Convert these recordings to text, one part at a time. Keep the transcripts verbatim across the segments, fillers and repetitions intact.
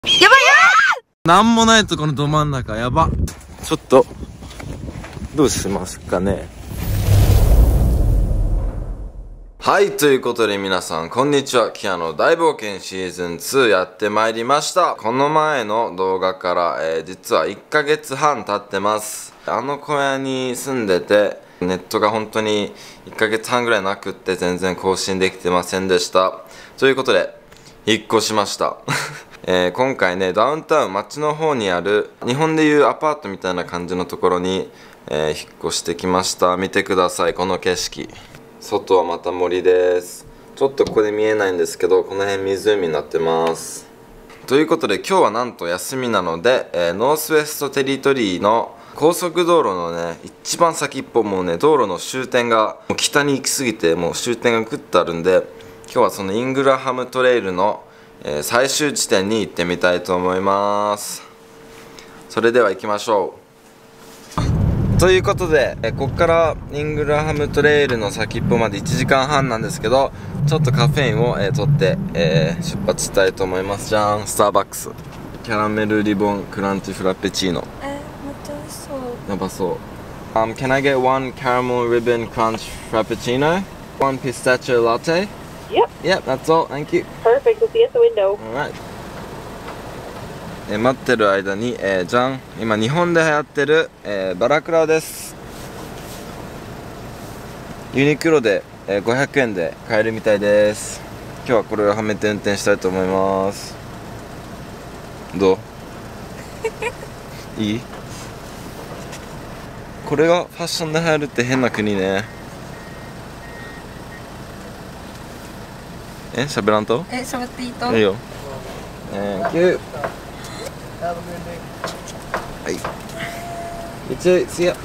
やばいよーなんもないとこのど真ん中やば。ちょっとどうしますかね。はい、ということで皆さんこんにちは。キアの大冒険シーズンツーやってまいりました。この前の動画から、えー、実はいっかげつはん経ってます。あの小屋に住んでてネットが本当にいっかげつはんぐらいなくって全然更新できてませんでした。ということで引っ越しましたえー、今回ね、ダウンタウン町の方にある日本でいうアパートみたいな感じのところに、えー、引っ越してきました。見てください、この景色。外はまた森です。ちょっとここで見えないんですけど、この辺湖になってます。ということで今日はなんと休みなので、えー、ノースウェストテリトリーの高速道路のね一番先っぽ、もうね道路の終点がもう北に行き過ぎてもう終点がグッとあるんで、今日はそのイングラハムトレイルの、えー、最終地点に行ってみたいと思います。それでは行きましょう。ということで、えここからイングラハムトレイルの先っぽまでいちじかんはんなんですけど、ちょっとカフェインを、えー、取って、えー、出発したいと思います。じゃん、スターバックスキャラメルリボンクランチフラペチーノ。 えー、めっちゃ美味しそう。 やばそう。Um, can I get one caramel ribbon crunch frappuccino? One pistachio latte? Yep. Yep, that's all. Thank you. Perfect. We'll see you at the window. Alright. え待ってる間に、えー、じゃん、今日本で流行ってる、えー、バラクラです。ユニクロで、えー、ごひゃくえんで買えるみたいです。今日はこれをはめて運転したいと思います。どういい？これがファッションで流行るって変な国ね。え、喋らんと？ え、喋っていいと？ いいよ。Thank you。はい。一応、See ya。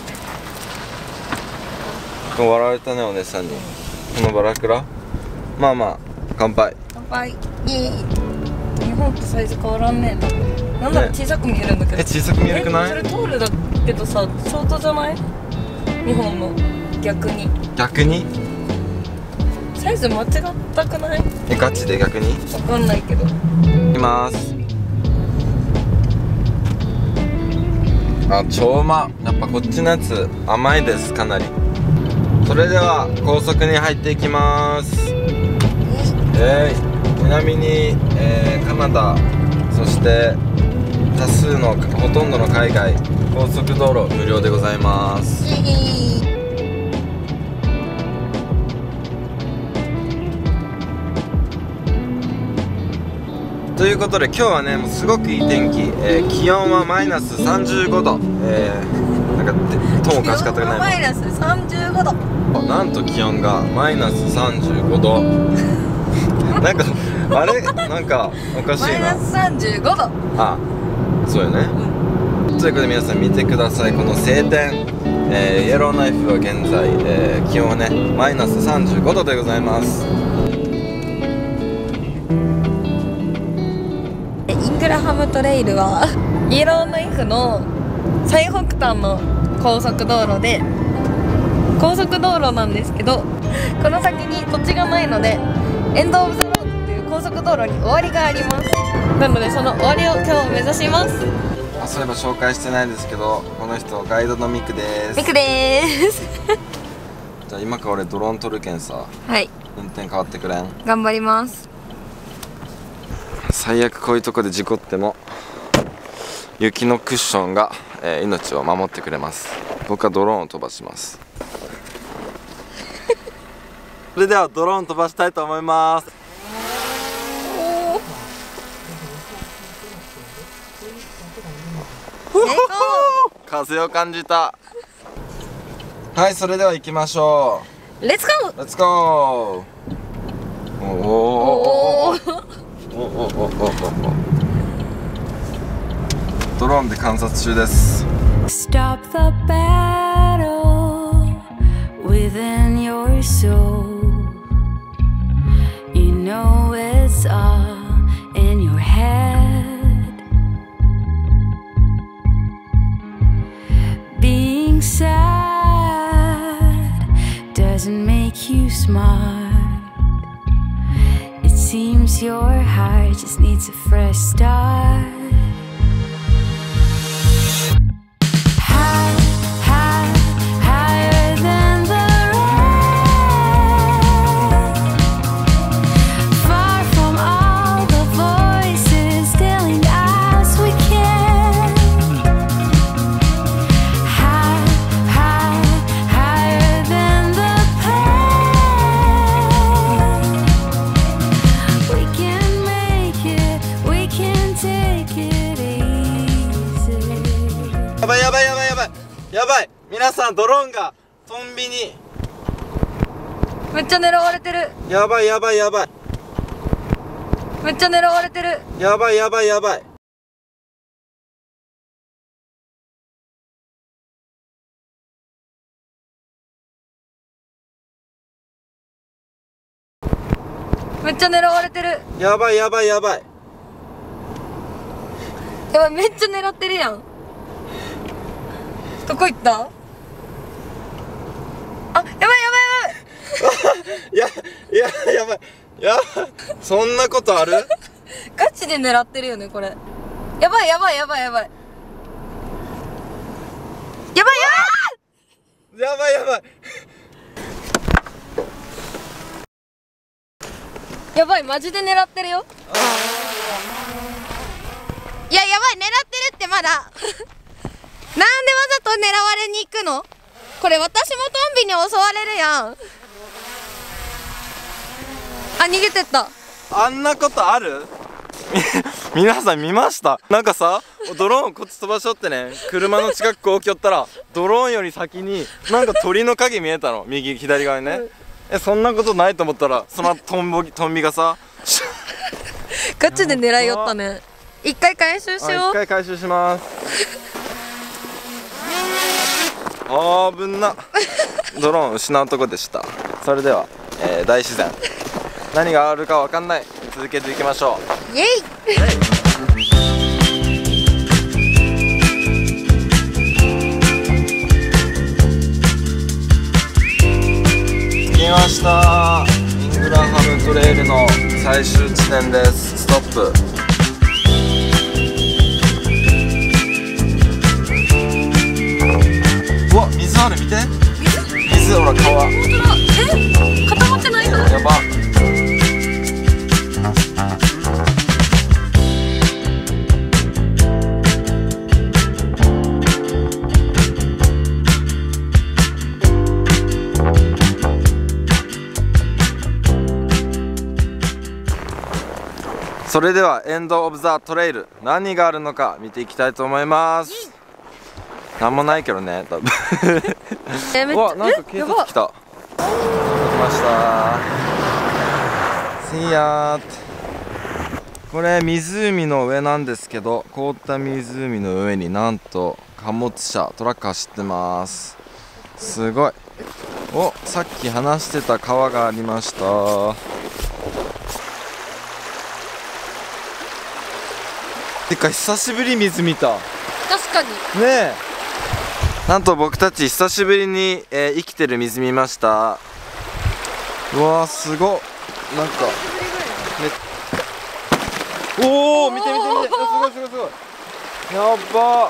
笑われたね、お姉さんに。このバラクラ。まあまあ、乾杯。 乾杯。イエーイ。日本とサイズ変わらんねえな。なんなら小さく見えるんだけど。 え、小さく見えるくない？ え、それトールだけどさ、ショートじゃない？日本の逆に。 逆に？ サイズ間違ったくない？ え、ガチで逆に？ わかんないけど。 いきます。あ、超うま。やっぱこっちのやつ甘いです、かなり。それでは高速に入っていきます。えー、南に、えー、カナダ、そして多数のほとんどの海外高速道路無料でございます。ということで今日はねもうすごくいい天気、えー、気温はマイナスさんじゅうごど、えー、なんかともかし方がない。 マイナスさんじゅうごど。 なんと気温がマイナスさんじゅうごどなんかあれなんかおかしいな。 マイナスさんじゅうごど。 あ、そうよね、うん、ということで皆さん見てください、この晴天、えー、イエローナイフは現在、えー、気温はねマイナスさんじゅうごどでございます。 イングラハムトレイルはイエローナイフの最北端の高速道路で、高速道路なんですけど、この先に土地がないのでエンド・オブ・ザ・ロードという高速道路に終わりがあります。なのでその終わりを今日目指します。 あ、そういえば紹介してないんですけど、この人ガイドのミクです。 ミクでーすじゃあ今から俺ドローン撮るけんさ、 はい、 運転変わってくれん？ 頑張ります。 最悪こういうとこで事故っても雪のクッションが、えー、命を守ってくれます。僕はドローンを飛ばしますそれではドローン飛ばしたいと思います。風を感じた。はい、それでは行きましょう。レッツゴー。 レッツゴー。おおおおドローンで観察中です。 Stop the battle within your soul. You know it's all in your head. Being sad doesn't make you smart.Seems your heart just needs a fresh start. take it easy. やばいやばいやばいやばいやばい、皆さんドローンがトンビに、 めっちゃ狙われてる。 やばいやばいやばいめっちゃ狙われてる。 やばいやばいやばいめっちゃ狙われてる。 やばいやばいやばいやばい、めっちゃ狙ってるやん。どこ行った？あ、やばいやばいやばい。 いやいややばいやばい、そんなことある？ ガチで狙ってるよねこれ。やばいやばいやばいやばいやばいややばいやばいばいやばい、マジで狙ってるよ。いや、やばい、狙ってるってまだ。なんでわざと狙われに行くの？これ私もトンビに襲われるやん。あ、逃げてった。 あんなことある？み皆さん見ました？なんかさ、ドローンこっち飛ばしとってね、車の近くこう来よったらドローンより先になんか鳥の影見えたの、右左側にね、うん、え、そんなことないと思ったらそのトンボトンビがさガチで狙いよったね。一回回収しよう。 一回回収しますあーぶんなドローン失うとこでした。それでは、えー、大自然何があるかわかんない、続けていきましょう。 イエイ。 着きました。イングラハムトレイルの最終地点です。ストップ。うわ、水ある、見て。水、ほら、川。 本当だ。え、固まってないの？ やば。それではエンドオブザトレイル、何があるのか見ていきたいと思います。なんもないけどね、多分うわ、なんか警察来た。来ました。See yaーって。これ湖の上なんですけど、凍った湖の上になんと貨物車トラック走ってます。すごい。お、さっき話してた川がありました。てか久しぶり水見た。 確かにねえ、なんと僕たち久しぶりに、えー、生きてる水見ました。うわー、すごっ。なんかめおお、見て見て見て、すごいすごいすごい、やっば。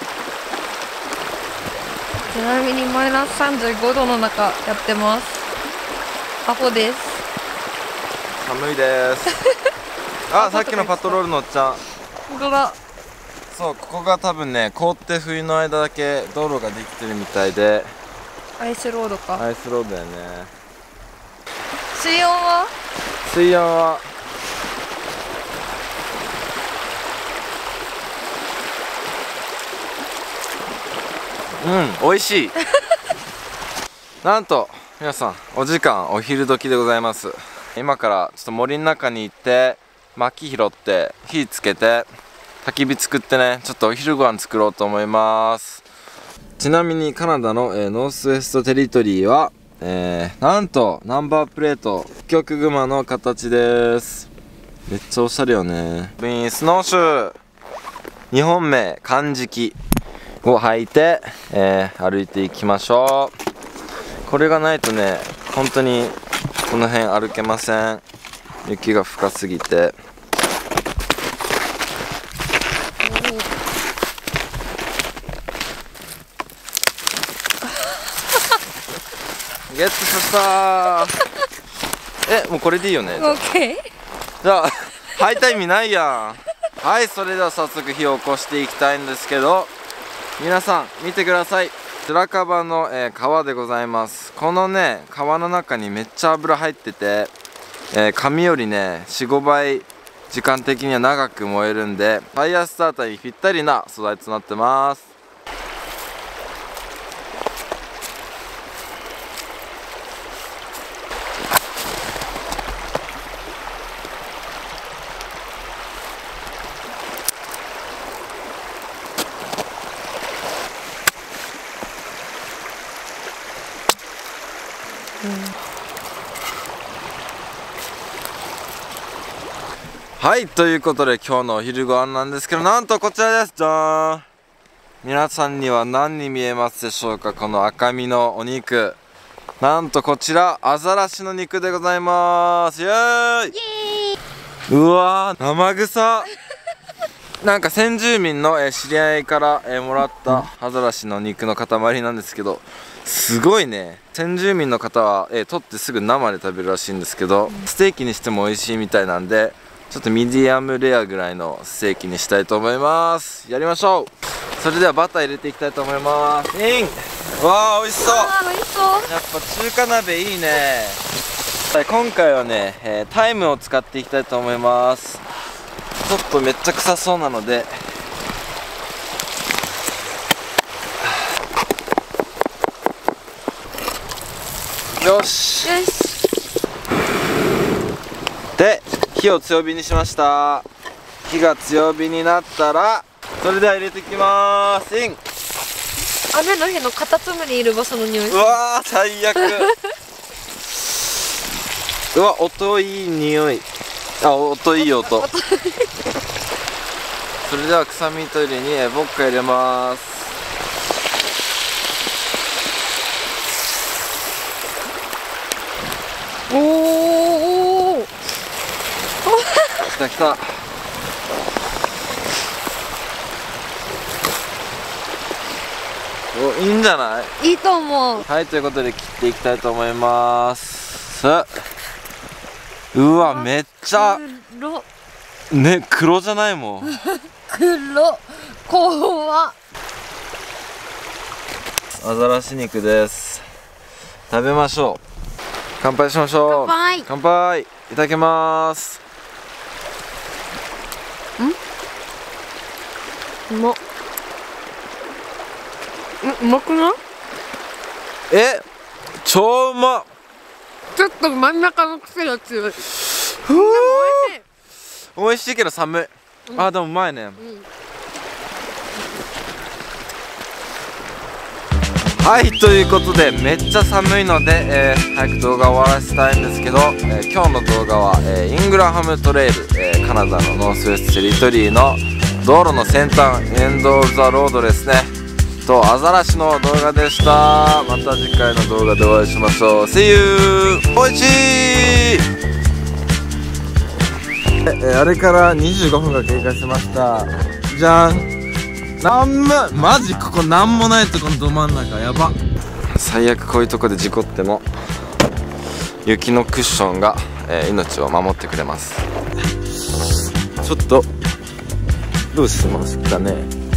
ちなみにマイナスさんじゅうごどの中やってます。アホです。 寒いですあ、さっきのパトロールのおっちゃん。 本当だ。 そう、ここが多分ね、凍って冬の間だけ道路ができてるみたいで。 アイスロードか。 アイスロードだよね。 水温は？ 水温はうん、美味しいなんと皆さん、お時間お昼時でございます。今からちょっと森の中に行って薪拾って火つけて焚き火作ってね、ちょっとお昼ご飯作ろうと思います。ちなみにカナダの、えー、ノースウェストテリトリーは、えー、なんとナンバープレートホッキョクグマの形です。めっちゃおしゃれよね。スノーシュー日本名漢字記を履いて、えー、歩いていきましょう。これがないとね、本当にこの辺歩けません。雪が深すぎて。ゲットしたーえ、もうこれでいいよね。 オッケー。 じゃあ履いた意味ないやん。はい、それでは早速火を起こしていきたいんですけど、皆さん見てください。白樺の、えー、川でございます。このね、川の中にめっちゃ油入ってて、えー、紙よりね よん、ごばい時間的には長く燃えるんで、ファイヤースターターにぴったりな素材となってます。はい、ということで今日のお昼ご飯なんですけど、なんとこちらです。じゃーん。皆さんには何に見えますでしょうか、この赤身のお肉。なんとこちらアザラシの肉でございます。イエーイ。うわー、生臭なんか先住民の、えー、知り合いから、えー、もらったアザラシの肉の塊なんですけど、すごいね。先住民の方は、えー、取ってすぐ生で食べるらしいんですけど、ステーキにしても美味しいみたいなんで、ちょっとミディアムレアぐらいのステーキにしたいと思います。やりましょう。それではバター入れていきたいと思います。イン。わー、美味しそう。 あー美味しそう。 やっぱ中華鍋いいね。はい、今回はね、えー、タイムを使っていきたいと思います。ちょっとめっちゃ臭そうなので、よし。 よし。 で、火を強火にしました。火が強火になったら、それでは入れていきまーす。イン。 雨の日のカタツムリいる場所の匂い。 うわー、最悪うわ、音いい匂い。あ、音いい音それでは臭み取りにえボッカ入れます。 おーおー来た来た。お、いいんじゃない？ いいと思う。 はい、ということで切っていきたいと思います。うわ、めっちゃ黒ね、黒じゃないもん黒怖っ。 アザラシ肉です。食べましょう。乾杯しましょう。 乾杯。 乾杯。いただきます。 うまっ。うまくない？ え、超うまっ。 ちょっと真ん中の癖が強い。 ふう、美味しいけど寒い。あ、でもうまいね。はい、ということでめっちゃ寒いので、えー、早く動画終わらせたいんですけど、えー、今日の動画は、えー、イングラハムトレイル、えー、カナダのノースウェストテリトリーの道路の先端、エンドオブザロードですねとアザラシの動画でした。また次回の動画でお会いしましょう。 See you。 おいしい。えー、あれからにじゅうごふんが経過しました。じゃん。なんもマジここなんもないとこのど真ん中やば。最悪こういうとこで事故っても雪のクッションが、えー、命を守ってくれます。ちょっとどうしますかね。